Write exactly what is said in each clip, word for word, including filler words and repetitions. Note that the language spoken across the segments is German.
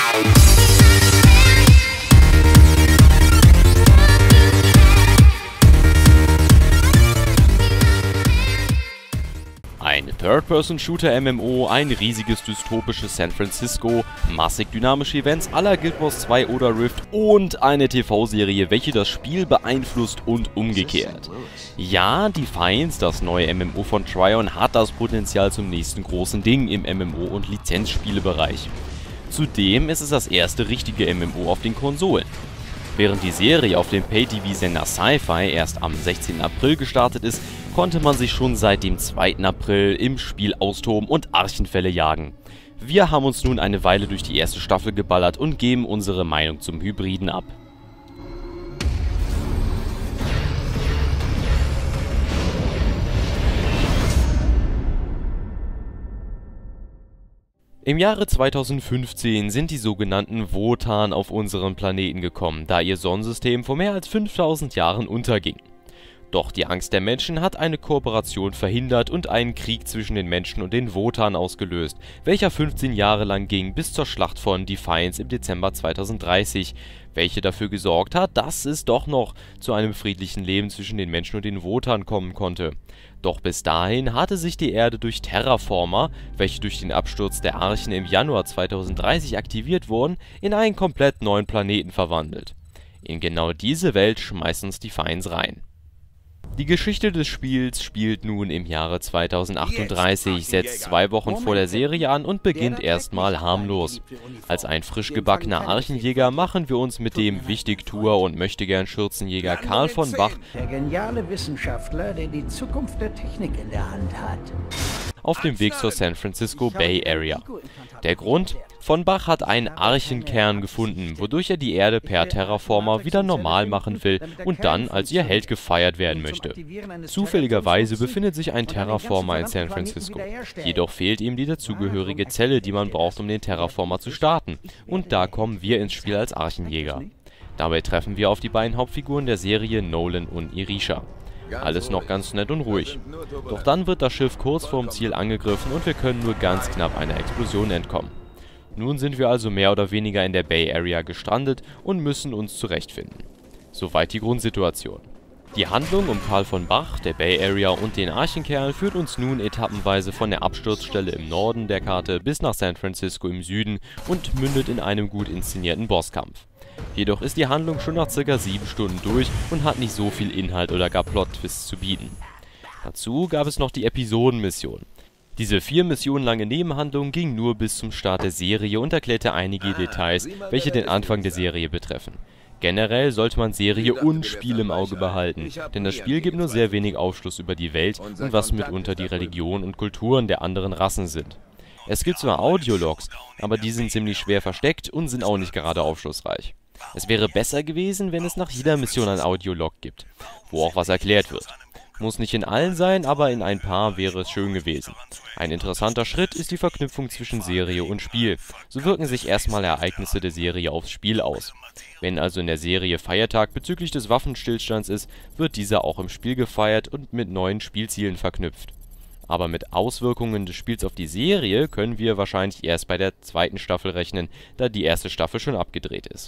Ein Third-Person-Shooter-M M O, ein riesiges dystopisches San Francisco, massig dynamische Events à la Guild Wars zwei oder Rift und eine T V-Serie, welche das Spiel beeinflusst und umgekehrt. Ja, Defiance, das neue M M O von Trion, hat das Potenzial zum nächsten großen Ding im M M O- und Lizenzspielebereich. Zudem ist es das erste richtige M M O auf den Konsolen. Während die Serie auf dem Pay-T V-Sender Sci-Fi erst am sechzehnten April gestartet ist, konnte man sich schon seit dem zweiten April im Spiel austoben und Archenfälle jagen. Wir haben uns nun eine Weile durch die erste Staffel geballert und geben unsere Meinung zum Hybriden ab. Im Jahre zweitausendfünfzehn sind die sogenannten Wotan auf unseren Planeten gekommen, da ihr Sonnensystem vor mehr als fünftausend Jahren unterging. Doch die Angst der Menschen hat eine Kooperation verhindert und einen Krieg zwischen den Menschen und den Wotan ausgelöst, welcher fünfzehn Jahre lang ging bis zur Schlacht von Defiance im Dezember zweitausenddreißig, welche dafür gesorgt hat, dass es doch noch zu einem friedlichen Leben zwischen den Menschen und den Wotan kommen konnte. Doch bis dahin hatte sich die Erde durch Terraformer, welche durch den Absturz der Archen im Januar zweitausenddreißig aktiviert wurden, in einen komplett neuen Planeten verwandelt. In genau diese Welt schmeißt uns Defiance rein. Die Geschichte des Spiels spielt nun im Jahre zweitausendachtunddreißig, setzt zwei Wochen vor der Serie an und beginnt erstmal harmlos. Als ein frisch gebackener Archenjäger machen wir uns mit dem Wichtigtuer und möchtegern Schürzenjäger Karl von Bach, der geniale Wissenschaftler, der die Zukunft der Technik in der Hand hat, auf dem Weg zur San Francisco Bay Area. Der Grund? Von Bach hat einen Archenkern gefunden, wodurch er die Erde per Terraformer wieder normal machen will und dann als ihr Held gefeiert werden möchte. Zufälligerweise befindet sich ein Terraformer in San Francisco. Jedoch fehlt ihm die dazugehörige Zelle, die man braucht, um den Terraformer zu starten. Und da kommen wir ins Spiel als Archenjäger. Dabei treffen wir auf die beiden Hauptfiguren der Serie, Nolan und Irisha. Alles noch ganz nett und ruhig. Doch dann wird das Schiff kurz vorm Ziel angegriffen und wir können nur ganz knapp einer Explosion entkommen. Nun sind wir also mehr oder weniger in der Bay Area gestrandet und müssen uns zurechtfinden. Soweit die Grundsituation. Die Handlung um Karl von Bach, der Bay Area und den Archenkerl führt uns nun etappenweise von der Absturzstelle im Norden der Karte bis nach San Francisco im Süden und mündet in einem gut inszenierten Bosskampf. Jedoch ist die Handlung schon nach ca. sieben Stunden durch und hat nicht so viel Inhalt oder gar Plot-Twists zu bieten. Dazu gab es noch die Episodenmission. Diese vier Missionen lange Nebenhandlung ging nur bis zum Start der Serie und erklärte einige Details, welche den Anfang der Serie betreffen. Generell sollte man Serie und Spiel im Auge behalten, denn das Spiel gibt nur sehr wenig Aufschluss über die Welt und was mitunter die Religion und Kulturen der anderen Rassen sind. Es gibt zwar Audiologs, aber die sind ziemlich schwer versteckt und sind auch nicht gerade aufschlussreich. Es wäre besser gewesen, wenn es nach jeder Mission ein Audiolog gibt, wo auch was erklärt wird. Muss nicht in allen sein, aber in ein paar wäre es schön gewesen. Ein interessanter Schritt ist die Verknüpfung zwischen Serie und Spiel. So wirken sich erstmal Ereignisse der Serie aufs Spiel aus. Wenn also in der Serie Feiertag bezüglich des Waffenstillstands ist, wird dieser auch im Spiel gefeiert und mit neuen Spielzielen verknüpft. Aber mit Auswirkungen des Spiels auf die Serie können wir wahrscheinlich erst bei der zweiten Staffel rechnen, da die erste Staffel schon abgedreht ist.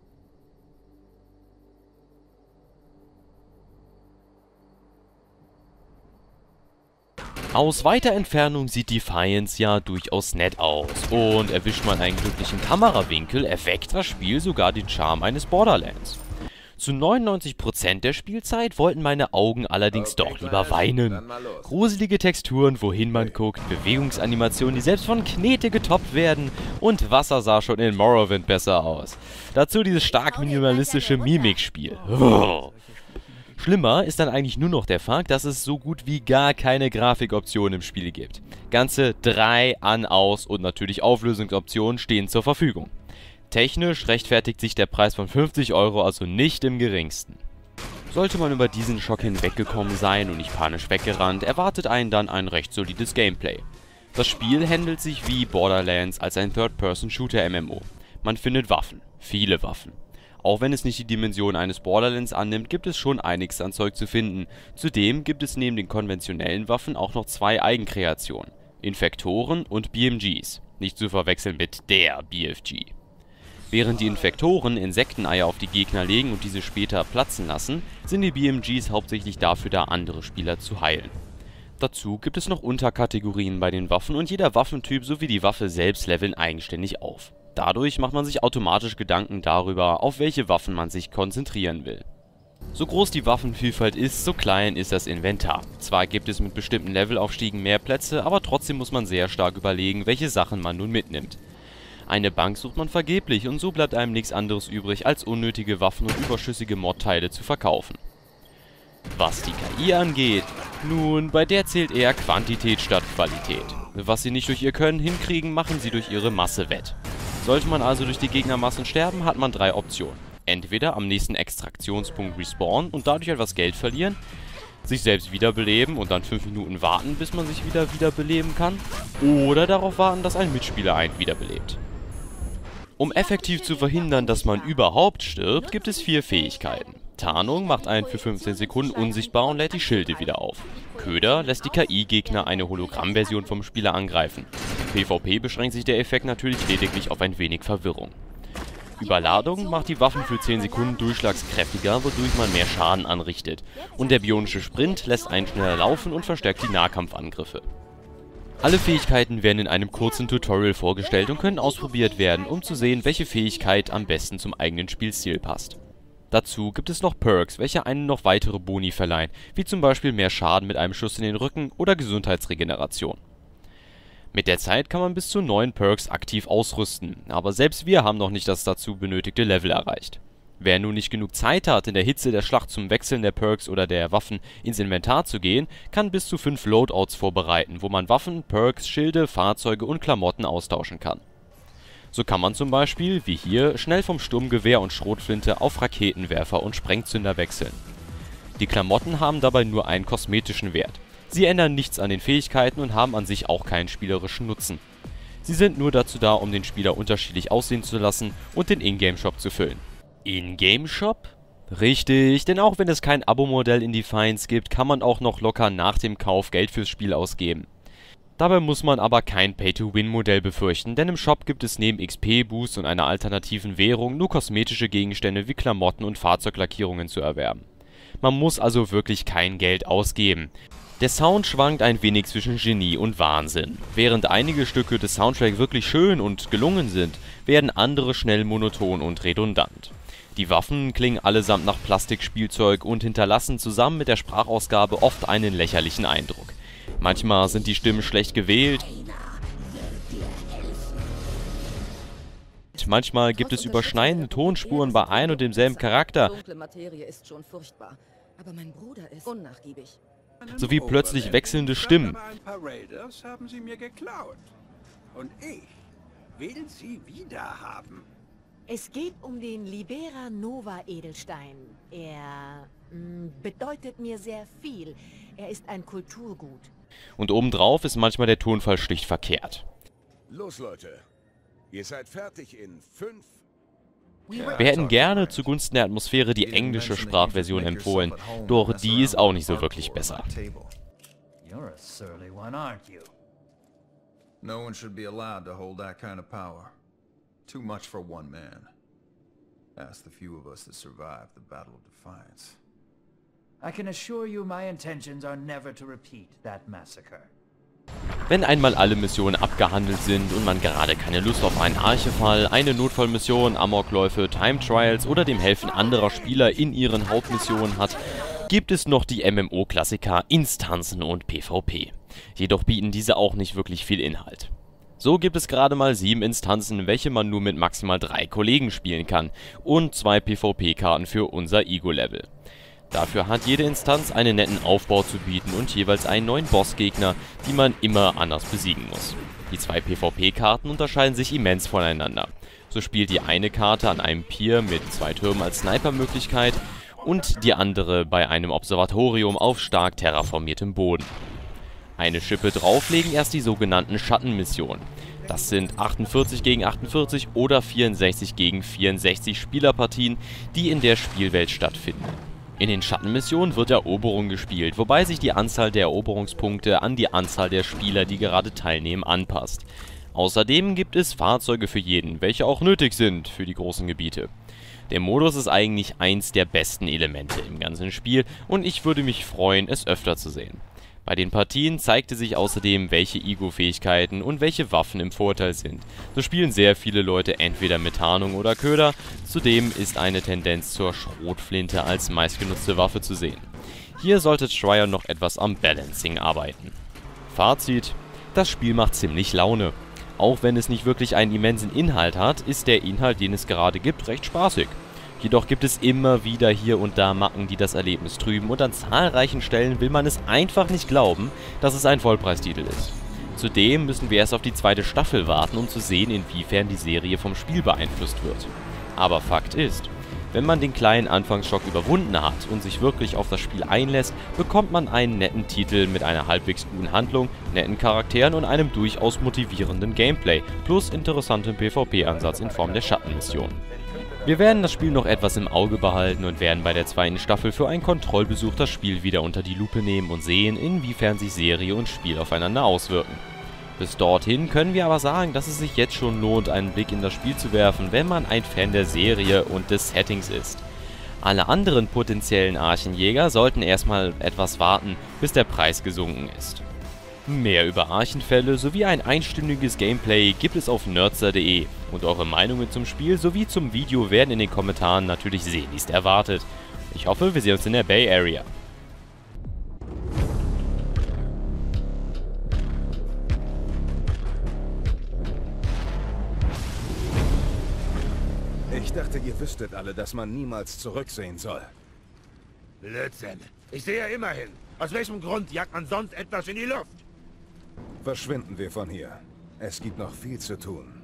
Aus weiter Entfernung sieht Defiance ja durchaus nett aus und erwischt man einen glücklichen Kamerawinkel, erweckt das Spiel sogar den Charme eines Borderlands. Zu neunundneunzig Prozent der Spielzeit wollten meine Augen allerdings doch lieber weinen. Gruselige Texturen, wohin man guckt, Bewegungsanimationen, die selbst von Knete getoppt werden und Wasser sah schon in Morrowind besser aus. Dazu dieses stark minimalistische Mimikspiel. Oh. Schlimmer ist dann eigentlich nur noch der Fakt, dass es so gut wie gar keine Grafikoptionen im Spiel gibt. Ganze drei An-, Aus- und natürlich Auflösungsoptionen stehen zur Verfügung. Technisch rechtfertigt sich der Preis von fünfzig Euro also nicht im geringsten. Sollte man über diesen Schock hinweggekommen sein und nicht panisch weggerannt, erwartet einen dann ein recht solides Gameplay. Das Spiel handelt sich wie Borderlands als ein Third-Person-Shooter-M M O. Man findet Waffen, viele Waffen. Auch wenn es nicht die Dimension eines Borderlands annimmt, gibt es schon einiges an Zeug zu finden. Zudem gibt es neben den konventionellen Waffen auch noch zwei Eigenkreationen: Infektoren und B M Gs. Nicht zu verwechseln mit der B F G. Während die Infektoren Insekteneier auf die Gegner legen und diese später platzen lassen, sind die B M Gs hauptsächlich dafür da, andere Spieler zu heilen. Dazu gibt es noch Unterkategorien bei den Waffen und jeder Waffentyp sowie die Waffe selbst leveln eigenständig auf. Dadurch macht man sich automatisch Gedanken darüber, auf welche Waffen man sich konzentrieren will. So groß die Waffenvielfalt ist, so klein ist das Inventar. Zwar gibt es mit bestimmten Levelaufstiegen mehr Plätze, aber trotzdem muss man sehr stark überlegen, welche Sachen man nun mitnimmt. Eine Bank sucht man vergeblich und so bleibt einem nichts anderes übrig, als unnötige Waffen und überschüssige Modteile zu verkaufen. Was die K I angeht, nun, bei der zählt eher Quantität statt Qualität. Was sie nicht durch ihr Können hinkriegen, machen sie durch ihre Masse wett. Sollte man also durch die Gegnermassen sterben, hat man drei Optionen. Entweder am nächsten Extraktionspunkt respawnen und dadurch etwas Geld verlieren, sich selbst wiederbeleben und dann fünf Minuten warten, bis man sich wieder wiederbeleben kann, oder darauf warten, dass ein Mitspieler einen wiederbelebt. Um effektiv zu verhindern, dass man überhaupt stirbt, gibt es vier Fähigkeiten. Tarnung macht einen für fünfzehn Sekunden unsichtbar und lädt die Schilde wieder auf. Köder lässt die K I-Gegner eine Hologrammversion vom Spieler angreifen. Im PvP beschränkt sich der Effekt natürlich lediglich auf ein wenig Verwirrung. Überladung macht die Waffen für zehn Sekunden durchschlagskräftiger, wodurch man mehr Schaden anrichtet. Und der bionische Sprint lässt einen schneller laufen und verstärkt die Nahkampfangriffe. Alle Fähigkeiten werden in einem kurzen Tutorial vorgestellt und können ausprobiert werden, um zu sehen, welche Fähigkeit am besten zum eigenen Spielstil passt. Dazu gibt es noch Perks, welche einen noch weitere Boni verleihen, wie zum Beispiel mehr Schaden mit einem Schuss in den Rücken oder Gesundheitsregeneration. Mit der Zeit kann man bis zu neun Perks aktiv ausrüsten, aber selbst wir haben noch nicht das dazu benötigte Level erreicht. Wer nun nicht genug Zeit hat, in der Hitze der Schlacht zum Wechseln der Perks oder der Waffen ins Inventar zu gehen, kann bis zu fünf Loadouts vorbereiten, wo man Waffen, Perks, Schilde, Fahrzeuge und Klamotten austauschen kann. So kann man zum Beispiel, wie hier, schnell vom Sturmgewehr und Schrotflinte auf Raketenwerfer und Sprengzünder wechseln. Die Klamotten haben dabei nur einen kosmetischen Wert. Sie ändern nichts an den Fähigkeiten und haben an sich auch keinen spielerischen Nutzen. Sie sind nur dazu da, um den Spieler unterschiedlich aussehen zu lassen und den Ingame-Shop zu füllen. Ingame-Shop? Richtig, denn auch wenn es kein Abo-Modell in Defiance gibt, kann man auch noch locker nach dem Kauf Geld fürs Spiel ausgeben. Dabei muss man aber kein Pay-to-Win-Modell befürchten, denn im Shop gibt es neben X P-Boost und einer alternativen Währung nur kosmetische Gegenstände wie Klamotten und Fahrzeuglackierungen zu erwerben. Man muss also wirklich kein Geld ausgeben. Der Sound schwankt ein wenig zwischen Genie und Wahnsinn. Während einige Stücke des Soundtracks wirklich schön und gelungen sind, werden andere schnell monoton und redundant. Die Waffen klingen allesamt nach Plastikspielzeug und hinterlassen zusammen mit der Sprachausgabe oft einen lächerlichen Eindruck. Manchmal sind die Stimmen schlecht gewählt, manchmal gibt es überschneidende Tonspuren bei ein und demselben Charakter, sowie plötzlich wechselnde Stimmen. Es geht um den Libera Nova Edelstein. Er mh, bedeutet mir sehr viel. Er ist ein Kulturgut. Und obendrauf ist manchmal der Tonfall schlicht verkehrt. Los, Leute. Ihr seid fertig in fünf. Wir hätten gerne zugunsten der Atmosphäre die englische Sprachversion empfohlen, doch die ist auch nicht so wirklich besser. No one should be allowed to hold that kind of power. Too much for one man. Ask the few of us that survived the Battle of Defiance. I can assure you my intentions are never to repeat that massacre. Wenn einmal alle Missionen abgehandelt sind und man gerade keine Lust auf einen Archefall, eine Notfallmission, Amokläufe, Time Trials oder dem Helfen anderer Spieler in ihren Hauptmissionen hat, gibt es noch die M M O-Klassiker Instanzen und PvP. Jedoch bieten diese auch nicht wirklich viel Inhalt. So gibt es gerade mal sieben Instanzen, welche man nur mit maximal drei Kollegen spielen kann und zwei PvP-Karten für unser Ego-Level. Dafür hat jede Instanz einen netten Aufbau zu bieten und jeweils einen neuen Bossgegner, die man immer anders besiegen muss. Die zwei PvP-Karten unterscheiden sich immens voneinander. So spielt die eine Karte an einem Pier mit zwei Türmen als Sniper-Möglichkeit und die andere bei einem Observatorium auf stark terraformiertem Boden. Eine Schippe drauflegen erst die sogenannten Schattenmissionen. Das sind achtundvierzig gegen achtundvierzig oder vierundsechzig gegen vierundsechzig Spielerpartien, die in der Spielwelt stattfinden. In den Schattenmissionen wird Eroberung gespielt, wobei sich die Anzahl der Eroberungspunkte an die Anzahl der Spieler, die gerade teilnehmen, anpasst. Außerdem gibt es Fahrzeuge für jeden, welche auch nötig sind für die großen Gebiete. Der Modus ist eigentlich eins der besten Elemente im ganzen Spiel und ich würde mich freuen, es öfter zu sehen. Bei den Partien zeigte sich außerdem, welche Ego-Fähigkeiten und welche Waffen im Vorteil sind. So spielen sehr viele Leute entweder mit Tarnung oder Köder, zudem ist eine Tendenz zur Schrotflinte als meistgenutzte Waffe zu sehen. Hier sollte Schreier noch etwas am Balancing arbeiten. Fazit: Das Spiel macht ziemlich Laune. Auch wenn es nicht wirklich einen immensen Inhalt hat, ist der Inhalt, den es gerade gibt, recht spaßig. Jedoch gibt es immer wieder hier und da Macken, die das Erlebnis trüben, und an zahlreichen Stellen will man es einfach nicht glauben, dass es ein Vollpreistitel ist. Zudem müssen wir erst auf die zweite Staffel warten, um zu sehen, inwiefern die Serie vom Spiel beeinflusst wird. Aber Fakt ist, wenn man den kleinen Anfangsschock überwunden hat und sich wirklich auf das Spiel einlässt, bekommt man einen netten Titel mit einer halbwegs guten Handlung, netten Charakteren und einem durchaus motivierenden Gameplay, plus interessantem PvP-Ansatz in Form der Schattenmission. Wir werden das Spiel noch etwas im Auge behalten und werden bei der zweiten Staffel für einen Kontrollbesuch das Spiel wieder unter die Lupe nehmen und sehen, inwiefern sich Serie und Spiel aufeinander auswirken. Bis dorthin können wir aber sagen, dass es sich jetzt schon lohnt, einen Blick in das Spiel zu werfen, wenn man ein Fan der Serie und des Settings ist. Alle anderen potenziellen Archenjäger sollten erstmal etwas warten, bis der Preis gesunken ist. Mehr über Archenfälle sowie ein einstündiges Gameplay gibt es auf nerdster punkt de und eure Meinungen zum Spiel sowie zum Video werden in den Kommentaren natürlich sehnlichst erwartet. Ich hoffe, wir sehen uns in der Bay Area. Ich dachte, ihr wüsstet alle, dass man niemals zurücksehen soll. Blödsinn. Ich sehe ja immer hin. Aus welchem Grund jagt man sonst etwas in die Luft? Verschwinden wir von hier. Es gibt noch viel zu tun.